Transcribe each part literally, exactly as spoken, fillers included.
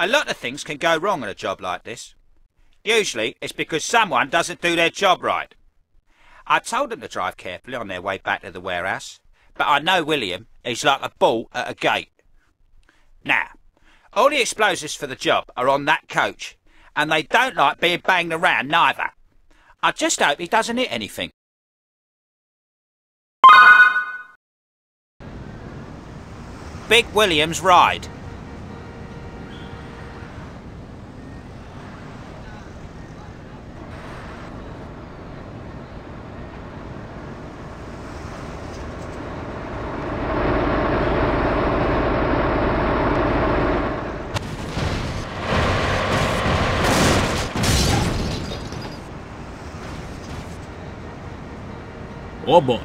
A lot of things can go wrong on a job like this. Usually it's because someone doesn't do their job right. I told them to drive carefully on their way back to the warehouse, but I know William, he's like a bull at a gate. Now, all the explosives for the job are on that coach, and they don't like being banged around neither. I just hope he doesn't hit anything. Big William's ride. Oh boy.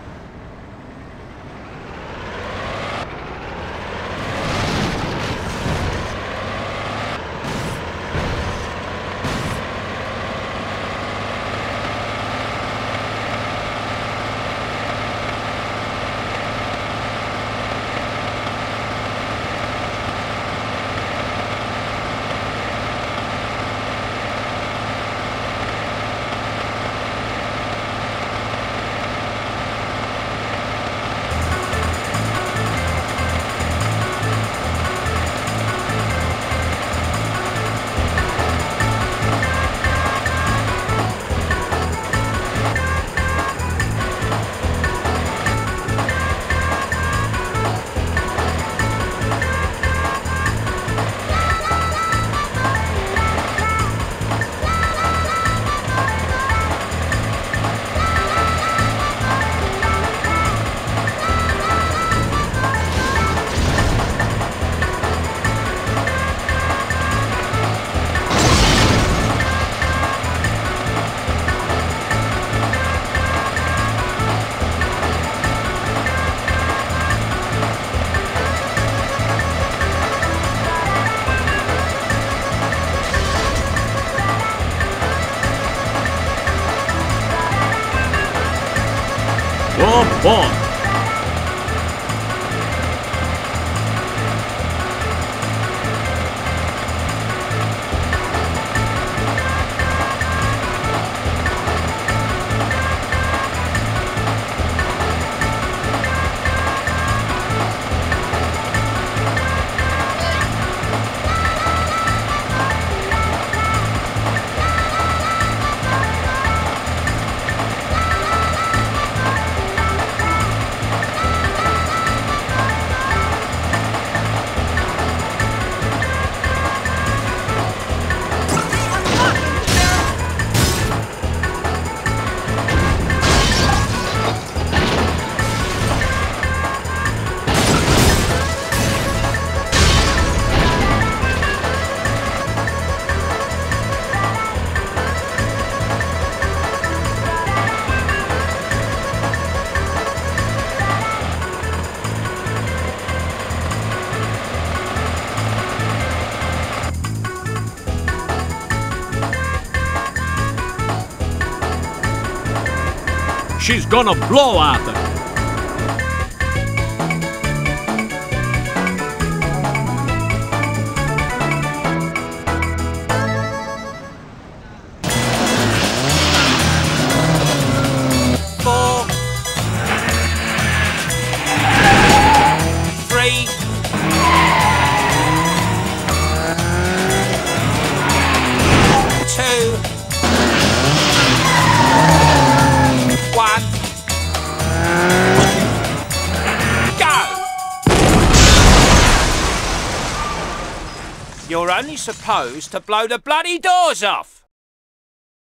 Oh boy. She's gonna blow at them. Four, three, two, one, go! You're only supposed to blow the bloody doors off.